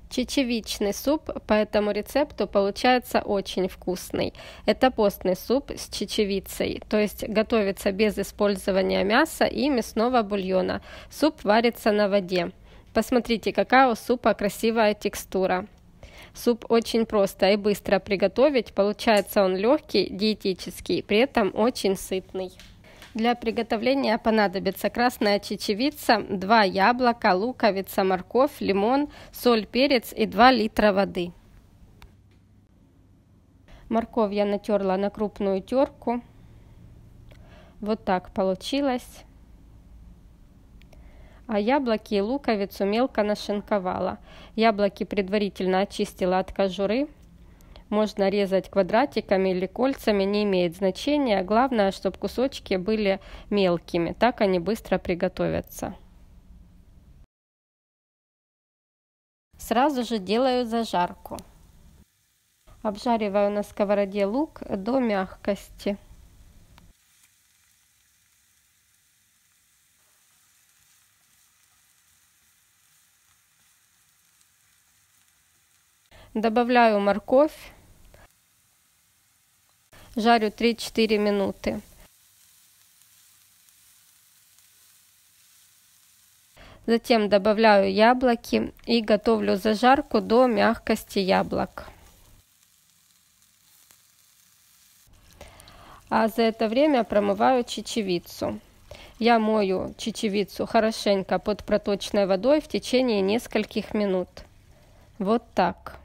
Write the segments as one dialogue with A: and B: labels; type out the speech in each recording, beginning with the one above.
A: Чечевичный суп по этому рецепту получается очень вкусный. Это постный суп с чечевицей, то есть готовится без использования мяса и мясного бульона. Суп варится на воде. Посмотрите, какая у супа красивая текстура. Суп очень просто и быстро приготовить, получается он легкий, диетический, при этом очень сытный. Для приготовления понадобится красная чечевица, 2 яблока, луковица, морковь, лимон, соль, перец и 2 литра воды. Морковь я натерла на крупную терку. Вот так получилось. А яблоки и луковицу мелко нашинковала. Яблоки предварительно очистила от кожуры. Можно резать квадратиками или кольцами, не имеет значения. Главное, чтобы кусочки были мелкими, так они быстро приготовятся. Сразу же делаю зажарку. Обжариваю на сковороде лук до мягкости. Добавляю морковь. Жарю 3-4 минуты. Затем добавляю яблоки и готовлю зажарку до мягкости яблок. А за это время промываю чечевицу. Я мою чечевицу хорошенько под проточной водой в течение нескольких минут. Вот так.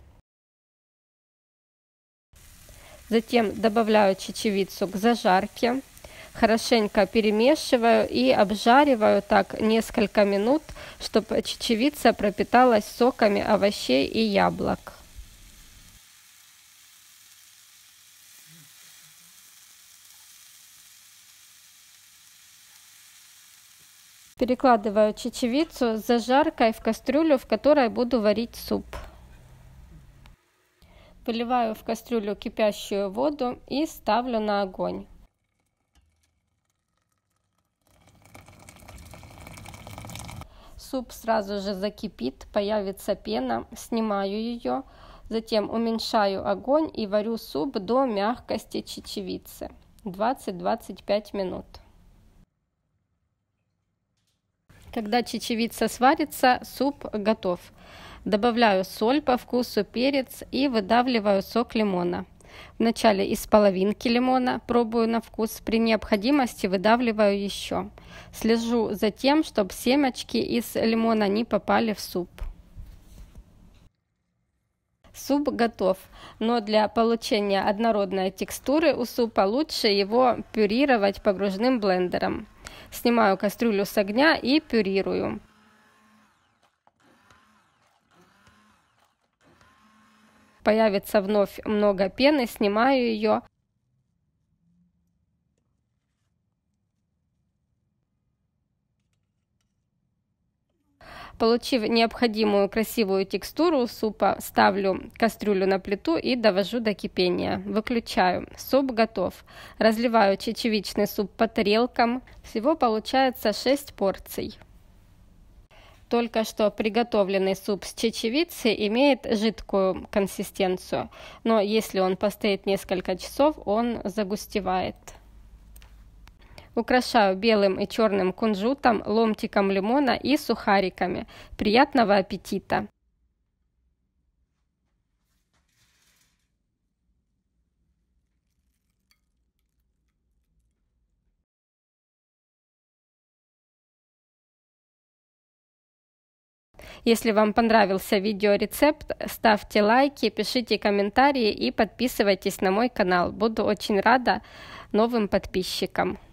A: Затем добавляю чечевицу к зажарке, хорошенько перемешиваю и обжариваю так несколько минут, чтобы чечевица пропиталась соками овощей и яблок. Перекладываю чечевицу с зажаркой в кастрюлю, в которой буду варить суп. Выливаю в кастрюлю кипящую воду и ставлю на огонь. Суп сразу же закипит, появится пена, снимаю ее, затем уменьшаю огонь и варю суп до мягкости чечевицы 20-25 минут. Когда чечевица сварится, суп готов. Добавляю соль по вкусу, перец и выдавливаю сок лимона. Вначале из половинки лимона пробую на вкус, при необходимости выдавливаю еще. Слежу за тем, чтобы семечки из лимона не попали в суп. Суп готов, но для получения однородной текстуры у супа лучше его пюрировать погружным блендером. Снимаю кастрюлю с огня и пюрирую. Появится вновь много пены, снимаю ее. Получив необходимую красивую текстуру супа, ставлю кастрюлю на плиту и довожу до кипения. Выключаю. Суп готов. Разливаю чечевичный суп по тарелкам. Всего получается 6 порций. Только что приготовленный суп с чечевицей имеет жидкую консистенцию, но если он постоит несколько часов, он загустевает. Украшаю белым и черным кунжутом, ломтиком лимона и сухариками. Приятного аппетита! Если вам понравился видеорецепт, ставьте лайки, пишите комментарии и подписывайтесь на мой канал. Буду очень рада новым подписчикам.